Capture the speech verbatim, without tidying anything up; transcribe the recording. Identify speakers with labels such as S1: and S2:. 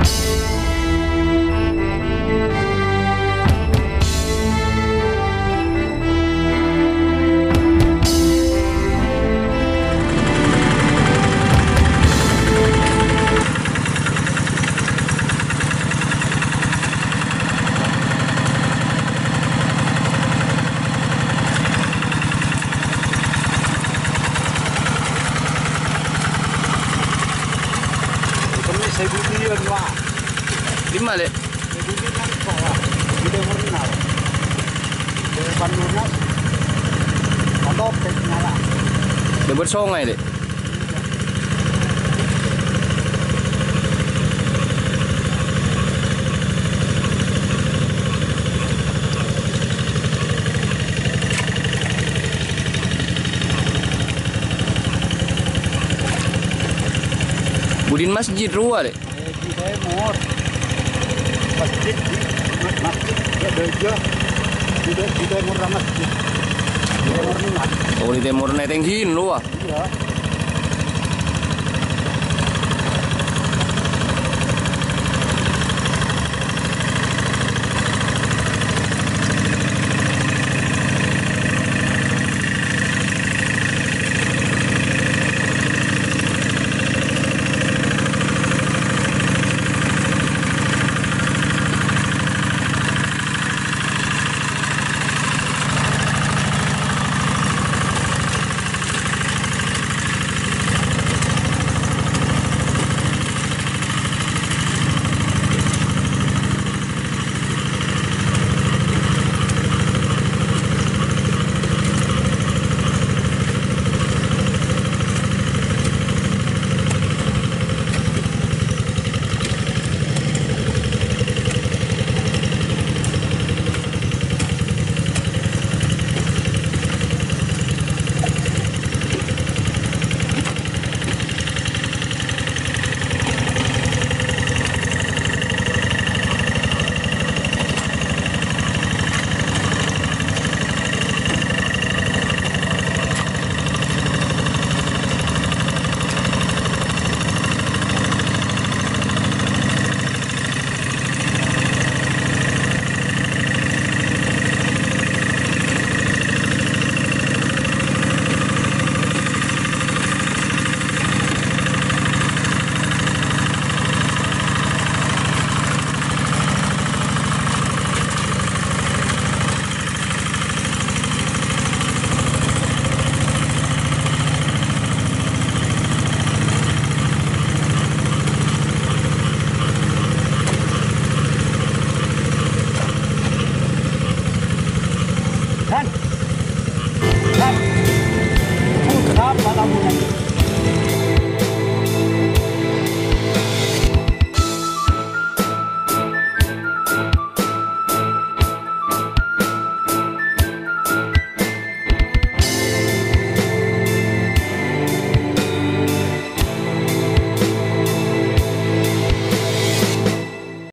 S1: Saya beli dia dua.
S2: Lima le.
S1: Saya beli kan sekolah. Di Timur Lunas. Di Depan Lunas. Atau nyala.
S2: Dia bersongai le. Budin masjid ruah le.
S1: Di Timur. Masjid di masjid ya gereja. Di di Timur masjid. Di Timur Lunas.
S2: Oh di Timur netenghin ruah.
S1: Iya. Dan dan putra pada mulai